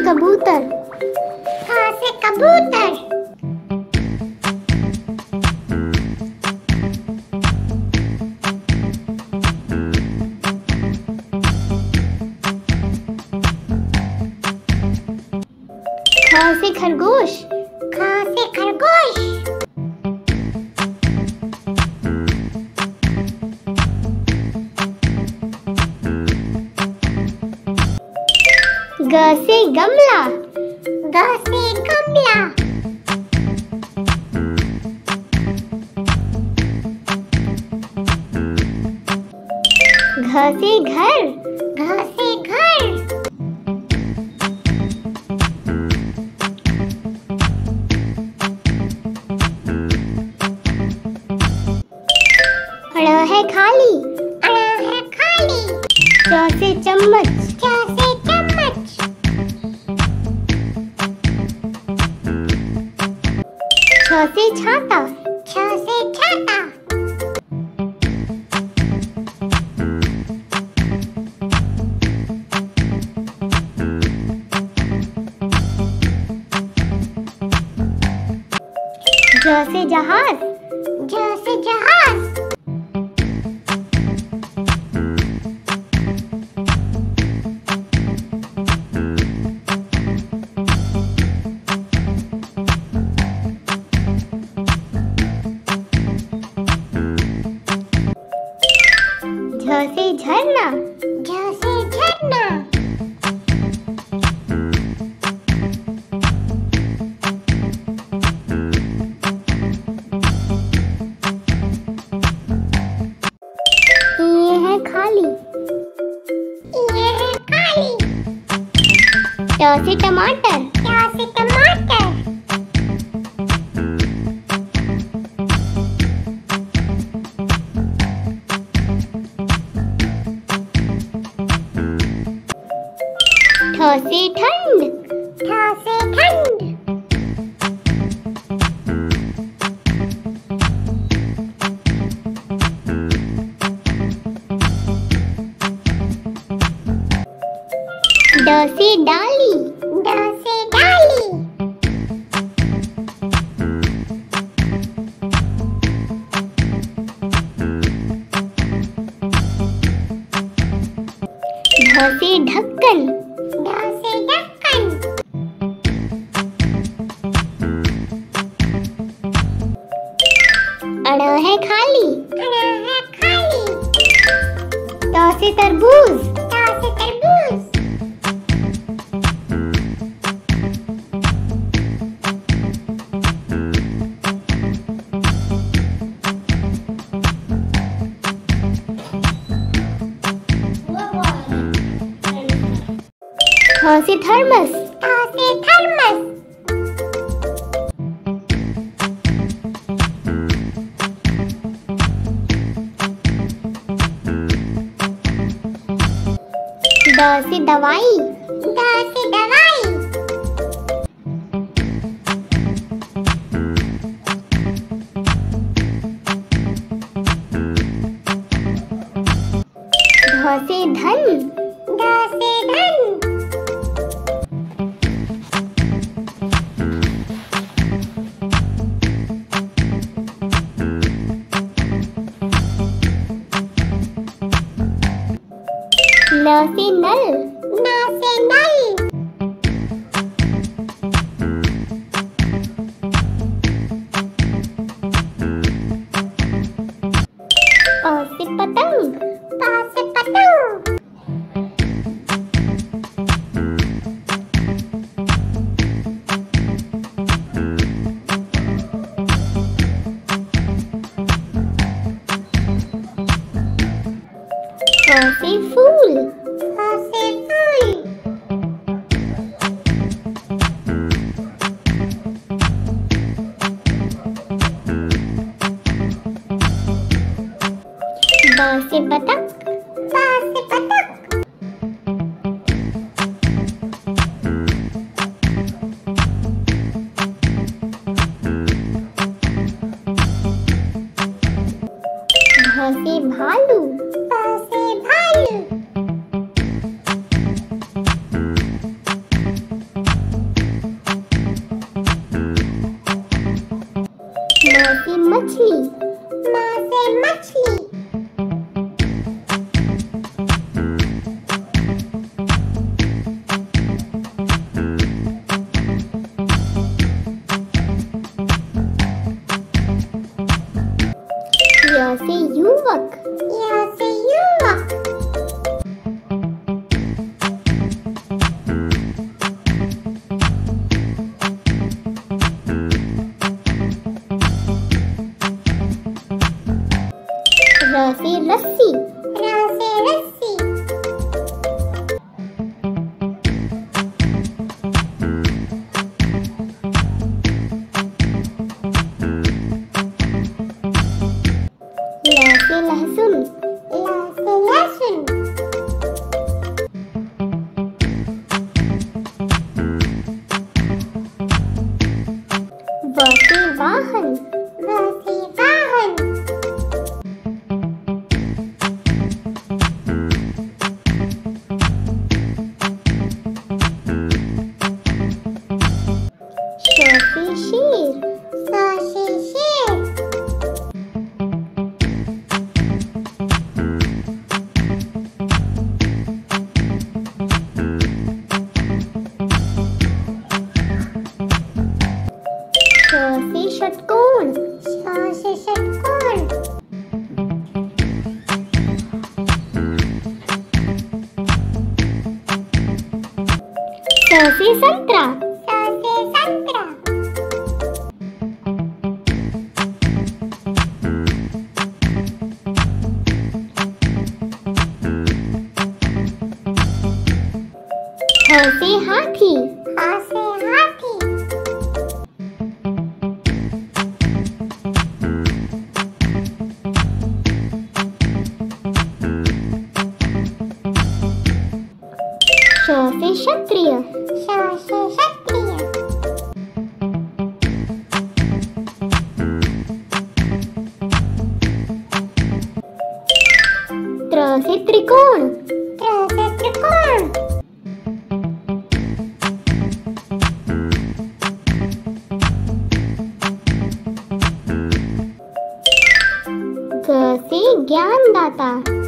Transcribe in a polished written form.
कबूतर। ख से कबूतर। ख से खरगोश। ख से खरगोश। ग से गमला। ग से गमला। घ से घर। घ से घर। ड़ है खाली। ड़ है खाली। च से चम्मच। च से चम्मच। छ से छाता। छ से छाता। ज से जहाज। ज से जहाज। झ से झरना। झ से झरना। ये है खाली। ये है खाली। ट से टमाटर। ट से टमाटर। ठ से ठंड। ठ से ठंड। ड से डाली। ड से डाली। ढ से ढक्कन। ढ से ढक्कन। अड़ है खाली। ड़ है खाली। त से तरबूज। त से तरबूज। थ से थर्मस। थ से थर्मस। द से दवाई। द से दवाई। ध से धन। ध से धन। न से नल। न से नल। प से पतंग। प से पतंग। फ से फूल। फ से फूल। ब से बतख। ब से बतख। भ से भालू। भ से भालू। से संतरा। स से संतरा। ह से हाथी। ह से हाथी। श से क्षत्रिय। श से क्षत्रिय। त्र से त्रिकोण। त्र से त्रिकोण। ग से ज्ञानदाता।